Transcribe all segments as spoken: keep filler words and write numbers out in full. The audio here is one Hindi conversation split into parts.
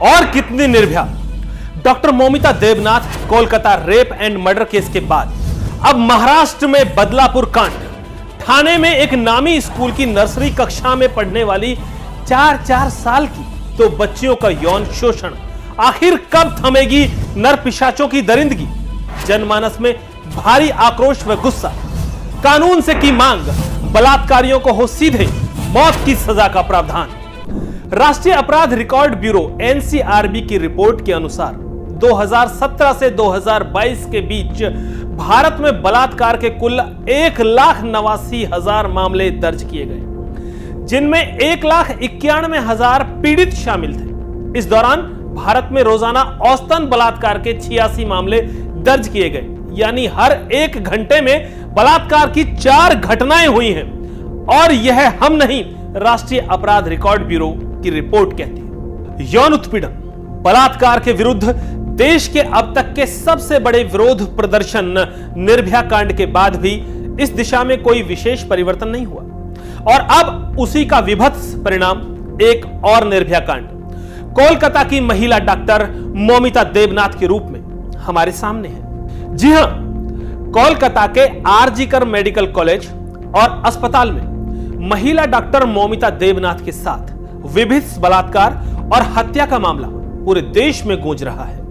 और कितनी निर्भया। Doctor Moumita Debnath Kolkata rape and murder case के बाद अब महाराष्ट्र में बदलापुर कांड। ठाणे में एक नामी स्कूल की नर्सरी कक्षा में पढ़ने वाली चार चार साल की दो बच्चियों का यौन शोषण। आखिर कब थमेगी नर पिशाचों की दरिंदगी। जनमानस में भारी आक्रोश व गुस्सा। कानून से की मांग, बलात्कारियों को हो सीधे मौत की सजा का प्रावधान। राष्ट्रीय अपराध record bureau N C R B की रिपोर्ट के अनुसार दो हज़ार सत्रह से दो हज़ार बाईस के बीच भारत में बलात्कार के कुल एक लाख नवासी हजार मामले दर्ज किए गए, जिनमें एक लाख इक्यानवे हजार पीड़ित शामिल थे। इस दौरान भारत में रोजाना औसतन बलात्कार के छियासी मामले दर्ज किए गए, यानी हर एक घंटे में बलात्कार की चार घटनाएं हुई हैं। और यह हम नहीं, राष्ट्रीय अपराध रिकॉर्ड ब्यूरो की रिपोर्ट कहती है। यौन उत्पीड़न, बलात्कार के विरुद्ध देश के अब तक के सबसे बड़े विरोध प्रदर्शन निर्भया कांड के बाद भी इस दिशा में कोई विशेष परिवर्तन नहीं हुआ। और अब उसी का विभत्स परिणाम एक और निर्भया कांड कोलकाता की महिला डॉक्टर मौमिता देवनाथ के रूप में हमारे सामने है। जी हां, कोलकाता के आरजी कर मेडिकल कॉलेज और अस्पताल में महिला डॉक्टर मौमिता देवनाथ के साथ विभत्स बलात्कार और हत्या का मामला पूरे देश में गूंज रहा है।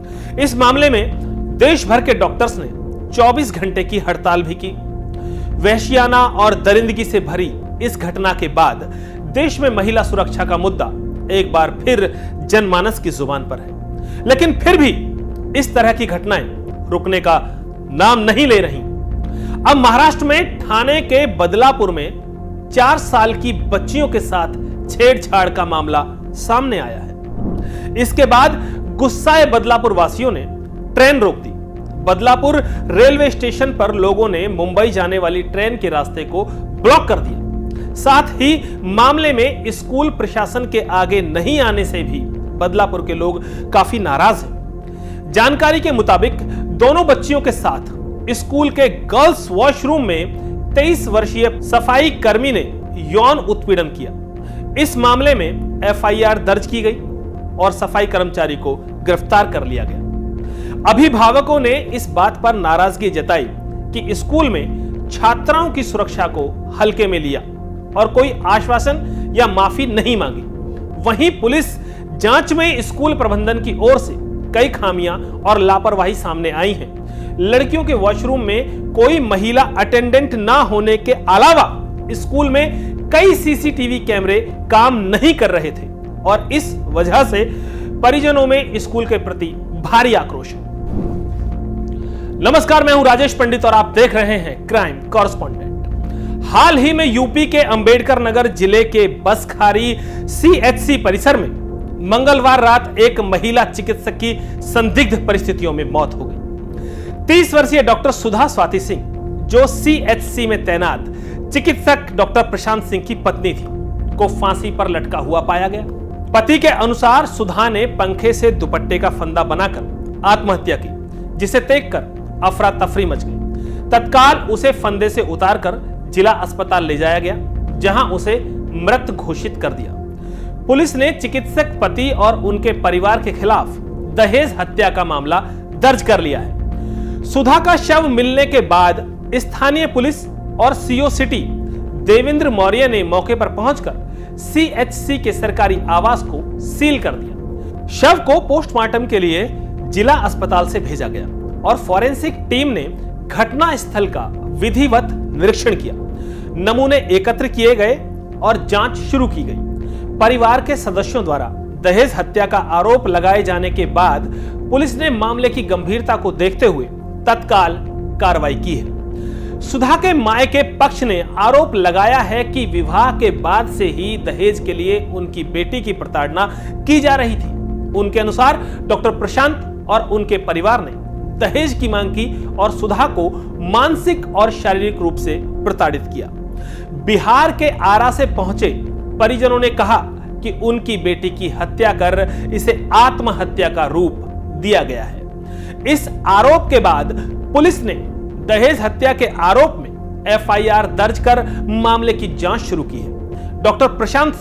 इस मामले में देश भर के डॉक्टर्स ने चौबीस घंटे की हड़ताल भी की। वहशियाना और दरिंदगी से भरी इस घटना के बाद देश में महिला सुरक्षा का मुद्दा एक बार फिर जनमानस की जुबान पर है। लेकिन फिर भी इस तरह की घटनाएं रुकने का नाम नहीं ले रही। अब महाराष्ट्र में ठाणे के बदलापुर में चार साल की बच्चियों के साथ छेड़छाड़ का मामला सामने आया है। इसके बाद गुस्साए बदलापुर वासियों ने ट्रेन रोक दी। बदलापुर रेलवे स्टेशन पर लोगों ने मुंबई जाने वाली ट्रेन के रास्ते को ब्लॉक कर दिया। साथ ही मामले में स्कूल प्रशासन के आगे नहीं आने से भी बदलापुर के लोग काफी नाराज हैं। जानकारी के मुताबिक दोनों बच्चियों के साथ स्कूल के गर्ल्स वॉशरूम में तेईस वर्षीय सफाई कर्मी ने यौन उत्पीड़न किया। इस मामले में एफ आई आर दर्ज की गई और सफाई कर्मचारी को गिरफ्तार कर लिया गया। अभिभावकों ने इस बात पर नाराजगी जताई कि स्कूल में छात्राओं की सुरक्षा को हल्के में लिया और कोई आश्वासन या माफी नहीं मांगी। वहीं पुलिस जांच में स्कूल प्रबंधन की ओर से कई खामियां और लापरवाही सामने आई हैं। लड़कियों के वॉशरूम में कोई महिला अटेंडेंट ना होने के अलावा स्कूल में कई सी सी टी वी कैमरे काम नहीं कर रहे थे और इस वजह से परिजनों में स्कूल के प्रति भारी आक्रोश है। नमस्कार, मैं हूं राजेश पंडित और आप देख रहे हैं क्राइम कॉरेस्पॉन्डेंट। हाल ही में यूपी के अंबेडकर नगर जिले के बसखारी सी एच सी परिसर में मंगलवार रात एक महिला चिकित्सक की संदिग्ध परिस्थितियों में मौत हो गई। तीस वर्षीय डॉक्टर सुधा स्वाति सिंह, जो सी एच सी में तैनात चिकित्सक डॉक्टर प्रशांत सिंह की पत्नी थी, को फांसी पर लटका हुआ पाया गया। पति के अनुसार सुधा ने पंखे से दुपट्टे का फंदा बनाकर आत्महत्या की, जिसे देखकर अफरा तफरी मच गई। तत्काल उसे फंदे से उतारकर जिला अस्पताल ले जाया गया, जहां उसे मृत घोषित कर दिया। पुलिस ने चिकित्सक पति और उनके परिवार के खिलाफ दहेज हत्या का मामला दर्ज कर लिया है। सुधा का शव मिलने के बाद स्थानीय पुलिस और C O city Devendra Maurya ने मौके पर पहुंचकर सी एच सी के सरकारी आवास को सील कर दिया। शव को पोस्टमार्टम के लिए जिला अस्पताल से भेजा गया और फॉरेंसिक टीम ने घटना स्थल का विधिवत निरीक्षण किया। नमूने एकत्र किए गए और जांच शुरू की गई। परिवार के सदस्यों द्वारा दहेज हत्या का आरोप लगाए जाने के बाद पुलिस ने मामले की गंभीरता को देखते हुए तत्काल कार्रवाई की है। सुधा के मायके पक्ष ने आरोप लगाया है कि विवाह के बाद से ही दहेज के लिए उनकी बेटी की प्रताड़ना की जा रही थी। उनके अनुसार डॉक्टर प्रशांत और उनके परिवार ने दहेज की मांग की और सुधा को मानसिक और शारीरिक रूप से प्रताड़ित किया। बिहार के आरा से पहुंचे परिजनों ने कहा कि उनकी बेटी की हत्या कर इसे आत्महत्या का रूप दिया गया है। इस आरोप के बाद पुलिस ने दहेज हत्या के आरोप में एफ आई आर दर्ज कर मामले की जांच शुरू की है। डॉक्टर प्रशांत सिंह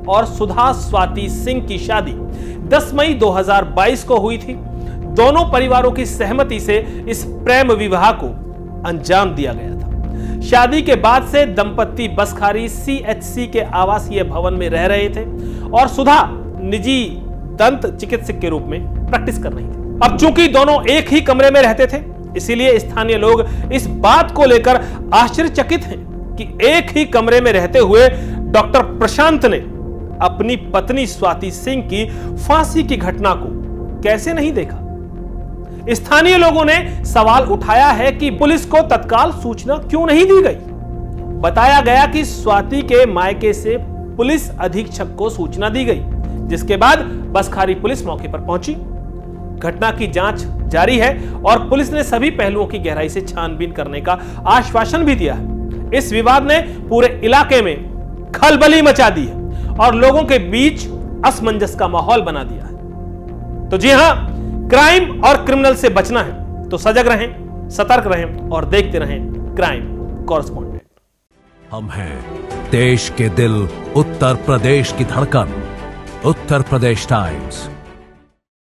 और सुधा स्वाति सिंह की शादी दस मई दो हज़ार बाईस को हुई थी। दोनों परिवारों की सहमति से इस प्रेम विवाह को अंजाम दिया गया था। शादी के बाद से दंपत्ति बसखारी सी एच सी के आवासीय भवन में रह रहे थे और सुधा निजी दंत चिकित्सक के रूप में प्रैक्टिस कर रही थी। अब चूंकि दोनों एक ही कमरे में रहते थे, इसीलिए स्थानीय लोग इस बात को लेकर आश्चर्यचकित हैं कि एक ही कमरे में रहते हुए डॉक्टर प्रशांत ने अपनी पत्नी स्वाति सिंह की फांसी की घटना को कैसे नहीं देखा। स्थानीय लोगों ने सवाल उठाया है कि पुलिस को तत्काल सूचना क्यों नहीं दी गई। बताया गया कि स्वाति के मायके से पुलिस अधीक्षक को सूचना दी गई, जिसके बाद बसखारी पुलिस मौके पर पहुंची। घटना की जांच जारी है और पुलिस ने सभी पहलुओं की गहराई से छानबीन करने का आश्वासन भी दिया है। इस विवाद ने पूरे इलाके में खलबली मचा दी है और लोगों के बीच असमंजस का माहौल बना दिया है। तो जी हां, क्राइम और क्रिमिनल से बचना है तो सजग रहें, सतर्क रहें और देखते रहें क्राइम कॉरेस्पॉन्डेंट। हम हैं देश के दिल, उत्तर प्रदेश की धड़कन, उत्तर प्रदेश टाइम्स।